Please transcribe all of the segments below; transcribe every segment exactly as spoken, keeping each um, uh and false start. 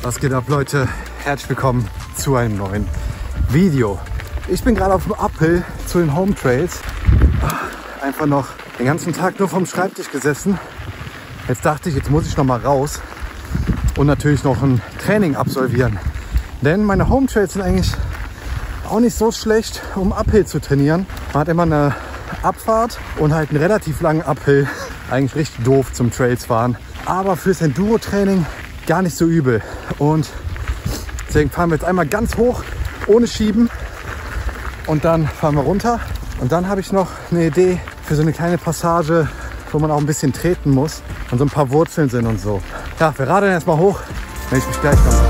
Was geht ab, Leute? Herzlich willkommen zu einem neuen Video. Ich bin gerade auf dem Uphill zu den Home Trails. Einfach noch den ganzen Tag nur vom Schreibtisch gesessen. Jetzt dachte ich, jetzt muss ich noch mal raus und natürlich noch ein Training absolvieren. Denn meine Home Trails sind eigentlich auch nicht so schlecht, um Uphill zu trainieren. Man hat immer eine Abfahrt und halt einen relativ langen Uphill. Eigentlich richtig doof zum Trails fahren. Aber fürs Enduro-Training gar nicht so übel. Und deswegen fahren wir jetzt einmal ganz hoch, ohne Schieben. Und dann fahren wir runter. Und dann habe ich noch eine Idee für so eine kleine Passage, wo man auch ein bisschen treten muss und so ein paar Wurzeln sind und so. Ja, wir radeln erstmal hoch, wenn ich mich gleich komme.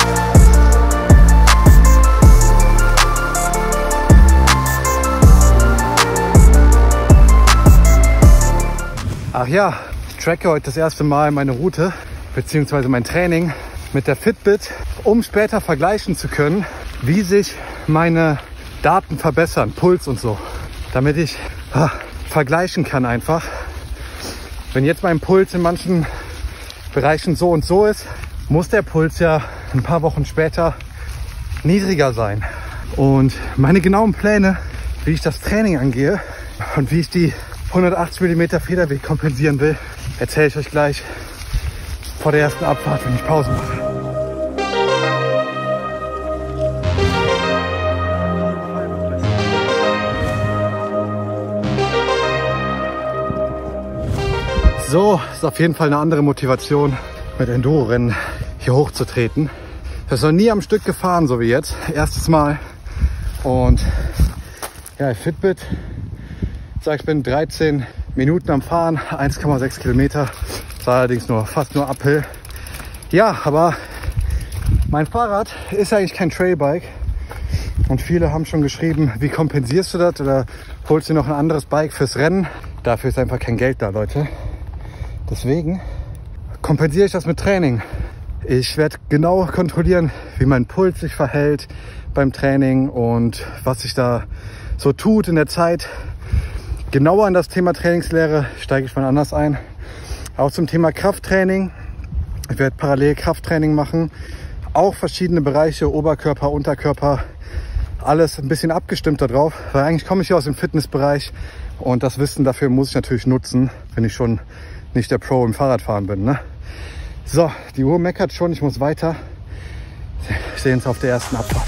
Ach ja, ich tracke heute das erste Mal meine Route bzw. mein Training mit der Fitbit, um später vergleichen zu können, wie sich meine Daten verbessern, Puls und so. Damit ich ah, vergleichen kann einfach. Wenn jetzt mein Puls in manchen Bereichen so und so ist, muss der Puls ja ein paar Wochen später niedriger sein. Und meine genauen Pläne, wie ich das Training angehe und wie ich die hundertachtzig Millimeter Federweg kompensieren will, erzähle ich euch gleich vor der ersten Abfahrt, wenn ich Pause mache. So, ist auf jeden Fall eine andere Motivation, mit Enduro-Rennen hier hochzutreten. Ich bin noch nie am Stück gefahren, so wie jetzt. Erstes Mal. Und ja, Fitbit sagt, ich bin dreizehn Minuten am Fahren, eins Komma sechs Kilometer. Das war allerdings nur fast nur Uphill. Ja, aber mein Fahrrad ist eigentlich kein Trailbike. Und viele haben schon geschrieben, wie kompensierst du das? Oder holst du noch ein anderes Bike fürs Rennen? Dafür ist einfach kein Geld da, Leute. Deswegen kompensiere ich das mit Training. Ich werde genau kontrollieren, wie mein Puls sich verhält beim Training und was sich da so tut in der Zeit. Genauer in das Thema Trainingslehre steige ich mal anders ein. Auch zum Thema Krafttraining. Ich werde parallel Krafttraining machen. Auch verschiedene Bereiche, Oberkörper, Unterkörper. Alles ein bisschen abgestimmt darauf. Weil eigentlich komme ich ja aus dem Fitnessbereich. Und das Wissen dafür muss ich natürlich nutzen, wenn ich schon nicht der Pro im Fahrradfahren bin. Ne? So, die Uhr meckert schon. Ich muss weiter. Wir sehen uns auf der ersten Abfahrt.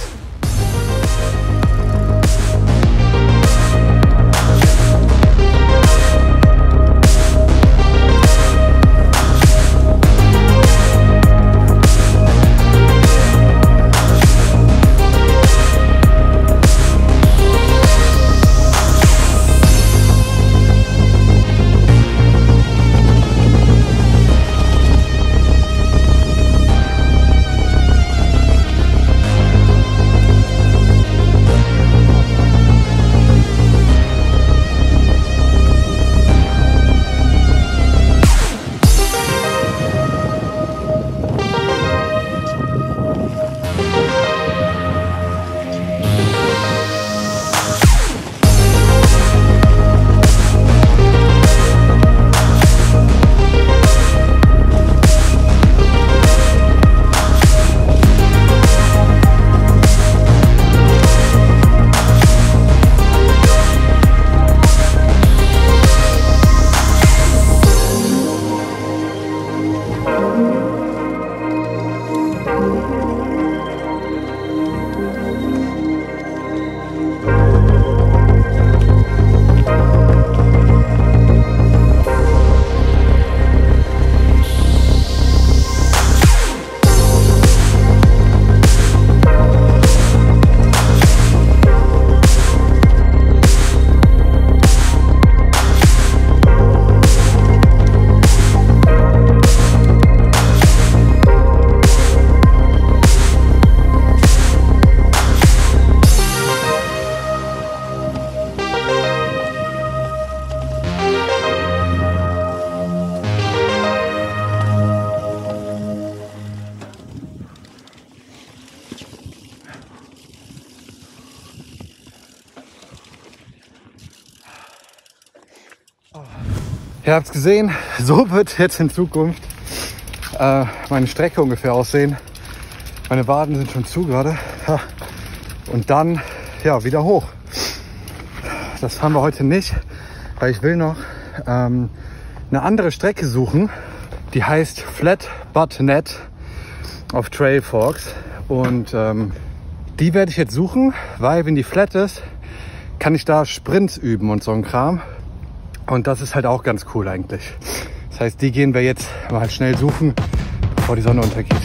Ihr habt es gesehen, so wird jetzt in Zukunft äh, meine Strecke ungefähr aussehen. Meine Waden sind schon zu gerade. Ja. Und dann ja, wieder hoch. Das fahren wir heute nicht, weil ich will noch ähm, eine andere Strecke suchen. Die heißt Flat But Net auf Trailforks. Und ähm, die werde ich jetzt suchen, weil wenn die flat ist, kann ich da Sprints üben und so ein Kram. Und das ist halt auch ganz cool eigentlich. Das heißt, die gehen wir jetzt mal schnell suchen, bevor die Sonne untergeht.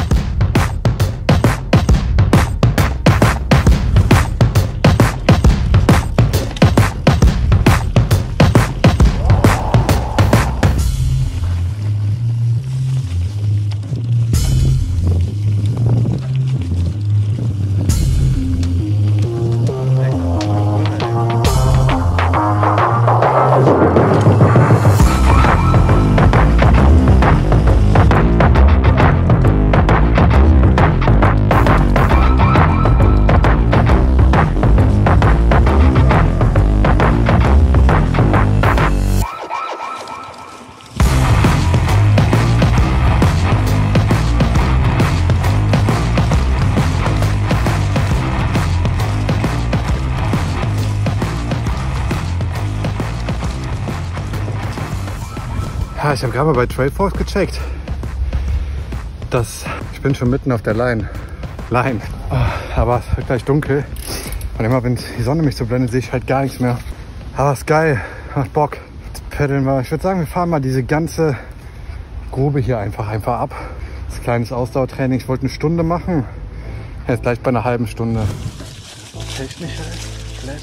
Ja, ich habe gerade mal bei Trailforks gecheckt. Das, ich bin schon mitten auf der Line. Line. Oh, aber es wird gleich dunkel. Und immer wenn die Sonne mich so blendet, sehe ich halt gar nichts mehr. Aber ist geil. Macht Bock. Jetzt paddeln wir. Ich würde sagen, wir fahren mal diese ganze Grube hier einfach, einfach ab. Das ist ein kleines Ausdauertraining. Ich wollte eine Stunde machen. Jetzt gleich bei einer halben Stunde. Technischer Flat.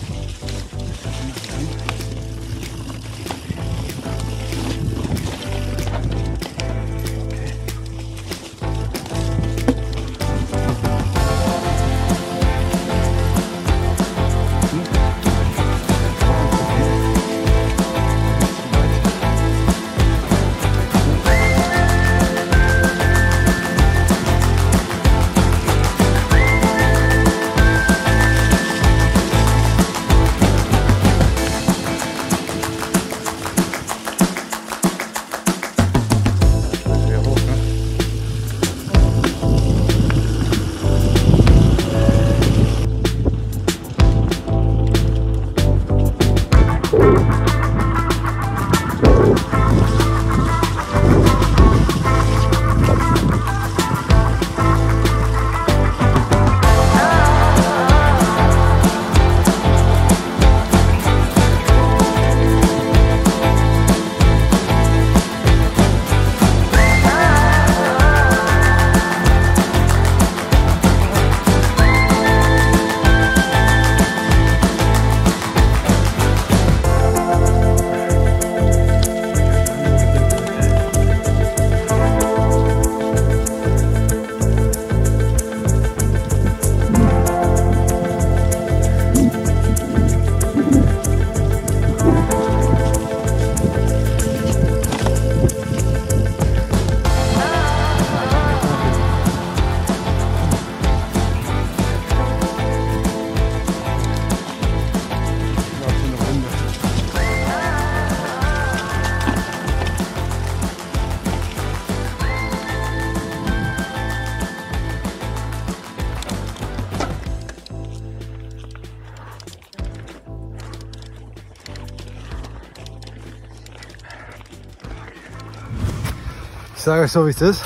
Ich sage euch so, wie es ist.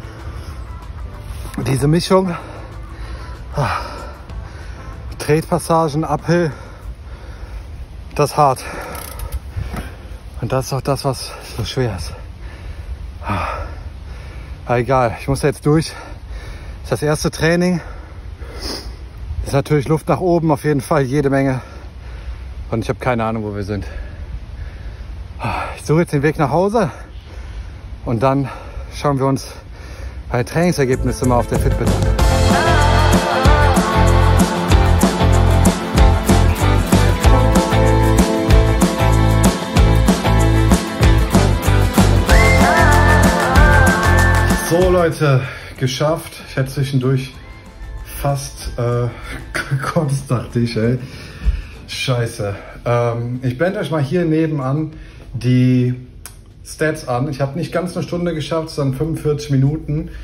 Diese Mischung, ah, Tretpassagen, Uphill, das ist hart. Und das ist auch das, was so schwer ist. Ah, aber egal, ich muss jetzt durch. Das ist das erste Training. Ist natürlich Luft nach oben, auf jeden Fall jede Menge. Und ich habe keine Ahnung, wo wir sind. Ich suche jetzt den Weg nach Hause. Und dann schauen wir uns bei Trainingsergebnissen mal auf der Fitbit an. So Leute, geschafft. Ich hätte zwischendurch fast äh, gekotzt, dachte ich, ey. Scheiße. Ähm, ich blende euch mal hier nebenan die Stats an. Ich habe nicht ganz eine Stunde geschafft, sondern fünfundvierzig Minuten.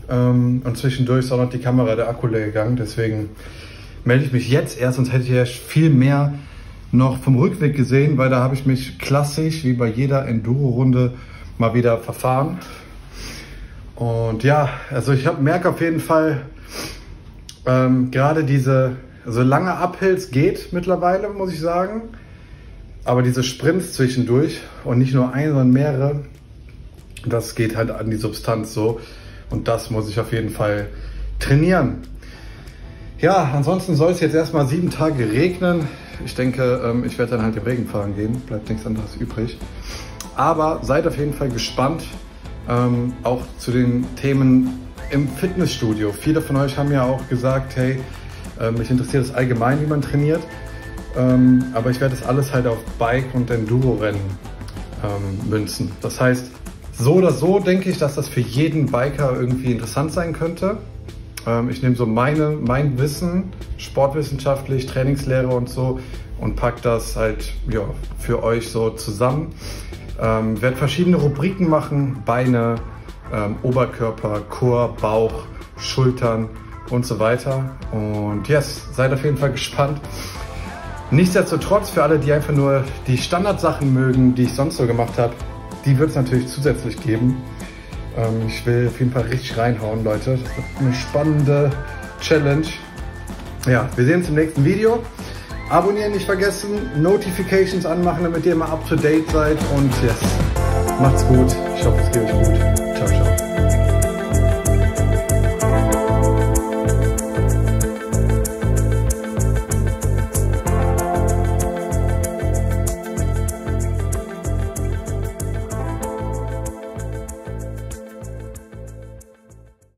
Ähm, und zwischendurch ist auch noch die Kamera, der Akku leer gegangen. Deswegen melde ich mich jetzt erst, sonst hätte ich ja viel mehr noch vom Rückweg gesehen, weil da habe ich mich klassisch wie bei jeder Enduro-Runde mal wieder verfahren. Und ja, also ich hab, merke auf jeden Fall, ähm, gerade diese, also lange Uphills geht mittlerweile, muss ich sagen. Aber diese Sprints zwischendurch und nicht nur ein, sondern mehrere, das geht halt an die Substanz so. Und das muss ich auf jeden Fall trainieren. Ja, ansonsten soll es jetzt erstmal sieben Tage regnen. Ich denke, ähm, ich werde dann halt im Regen fahren gehen. Bleibt nichts anderes übrig. Aber seid auf jeden Fall gespannt, ähm, auch zu den Themen im Fitnessstudio. Viele von euch haben ja auch gesagt, hey, äh, mich interessiert es allgemein, wie man trainiert. Ähm, aber ich werde das alles halt auf Bike- und Enduro-Rennen ähm, münzen. Das heißt, so oder so denke ich, dass das für jeden Biker irgendwie interessant sein könnte. Ähm, ich nehme so meine, mein Wissen, sportwissenschaftlich, Trainingslehre und so, und packe das halt ja, für euch so zusammen. Ähm, werde verschiedene Rubriken machen, Beine, ähm, Oberkörper, Core, Bauch, Schultern und so weiter. Und yes, seid auf jeden Fall gespannt. Nichtsdestotrotz, für alle, die einfach nur die Standardsachen mögen, die ich sonst so gemacht habe, die wird es natürlich zusätzlich geben. Ähm, ich will auf jeden Fall richtig reinhauen, Leute. Das wird eine spannende Challenge. Ja, wir sehen uns im nächsten Video. Abonnieren nicht vergessen, Notifications anmachen, damit ihr immer up to date seid. Und yes, macht's gut. Ich hoffe, es geht euch gut.